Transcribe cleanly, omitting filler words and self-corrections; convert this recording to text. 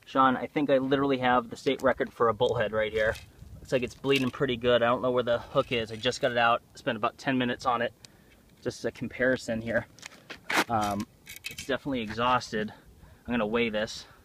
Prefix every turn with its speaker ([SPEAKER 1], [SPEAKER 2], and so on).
[SPEAKER 1] Sean, I think I literally have the state record for a bullhead right here. Looks like it's bleeding pretty good. I don't know where the hook is. I just got it out, spent about 10 minutes on it. Just a comparison here. It's definitely exhausted. I'm gonna weigh this.